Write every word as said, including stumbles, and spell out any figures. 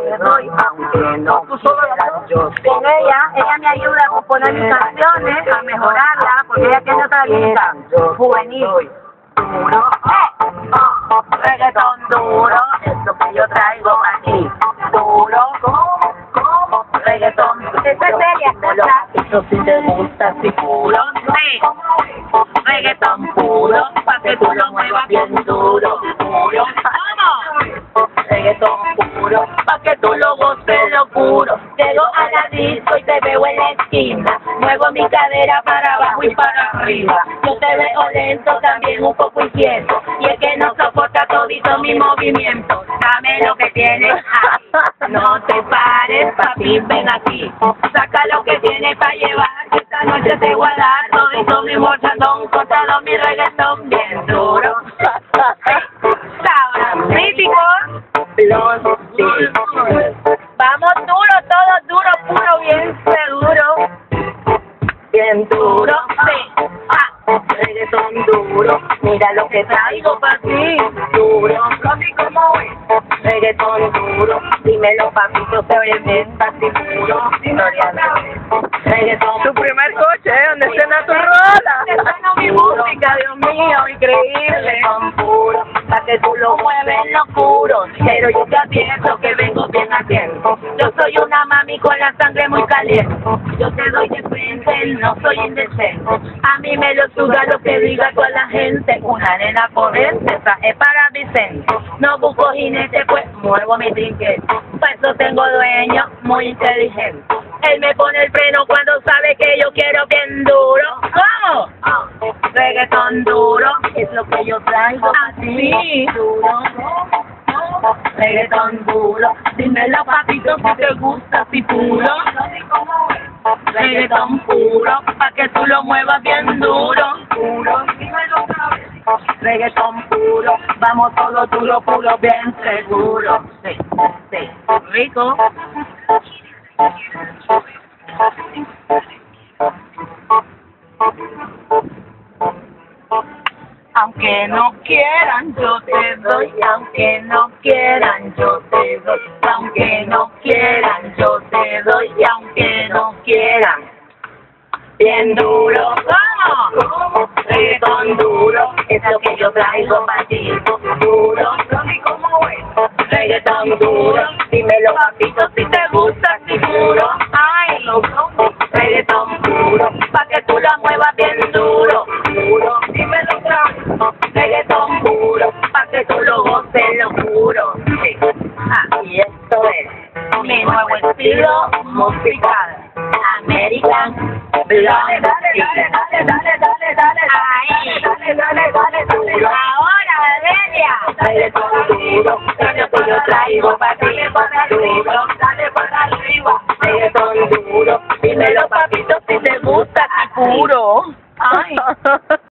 te doy, aunque no quieras, yo con ella, ella me ayuda a componer mis canciones, a mejorarlas, porque ella tiene otra lista juvenil. Duro, eh, oh, reggaetón duro, es lo que yo traigo aquí. Duro, como, como, reggaetón duro. Esta es seria, esta eso si te gusta, si puro, sí. Reggaetón puro, pa' que tú lo muevas bien duro. Puro, vamos. Reggaetón puro, pa' que tú lo goces locuro. Llego a la disco y te veo en la esquina. Muevo mi cadera para abajo y para arriba. Yo te veo lento, también un poco inquieto. Y es que no soporta todito mi movimiento. Dame lo que tienes ahí. No te pares, papi, ven aquí. Saca lo que tienes para llevar. Que esta noche te voy a dar todito mi morchandón. Con todo mi reggaetón bien duro. Sabra, mítico. Vamos duro, todo duro, puro, bien seguro. Bien duro, sí. Ah, reggaetón duro. Mira lo que traigo para ti. Duro, así como es. Reggaetón duro. Dímelo, papito, se oye bien, así duro. Reggaetón. Tu primer coche, ¿eh? Donde suena tu rola. Te suena mi música, Dios mío, increíble. Reggaetón puro, para que tú lo mueves en lo puro. Pero yo te advierto que vengo bien a tiempo. Yo soy una mami con la sangre muy caliente. Yo te doy de frente, no soy indecente. A mí me lo suda lo que diga toda la gente. Una nena potente, esa es para Vicente. No busco jinete, pues muevo mi trinquete. Por eso tengo dueño muy inteligente. Él me pone el freno cuando sabe que yo quiero bien duro. ¿Cómo? Oh, reggaetón duro, es lo que yo traigo. Así, duro. Reggaetón duro, dímelo, papito, si te gusta así puro. Reggaetón puro, pa' que tú lo muevas bien duro. Puro, dímelo otra vez. Reggaetón puro, vamos todo duro, puro, bien seguro. Sí, sí, rico. Aunque no quieran, yo te doy. Aunque no quieran, yo te doy. Aunque no quieran, yo te doy. Y aunque no quieran, bien duro. ¿Cómo? Reggaetón duro, es lo que yo traigo para ti. Duro, ¿cómo es? Reggaetón duro, dímelo, papito, si te gusta, si puro. Ay, reggaetón puro, pa' que tú la muevas bien duro. Duro, dímelo otra vez. Reggaetón puro, pa' que tú lo goces, lo puro. Sí. Ah, y esto es mi nuevo estilo musical. American Blonde. Dale, dale, dale, dale, dale, dale, dale. Ahí. Dale, dale, dale, dale. Ahora, Valeria. Dale, todo duro. Es lo que yo traigo para ti. Dale, para